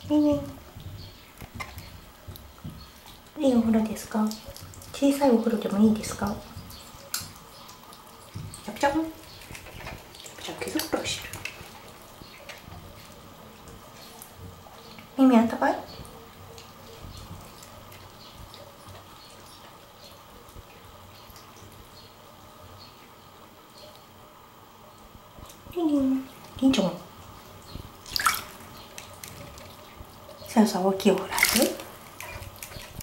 いいお風呂ですか？小さいお風呂でもいいですか？ちゃぷちゃぷ、ちゃぷちゃぷ、毛づくろいしてる。耳あったかい？リンリン、リンちゃん。さあさあ、大きいお風呂入る？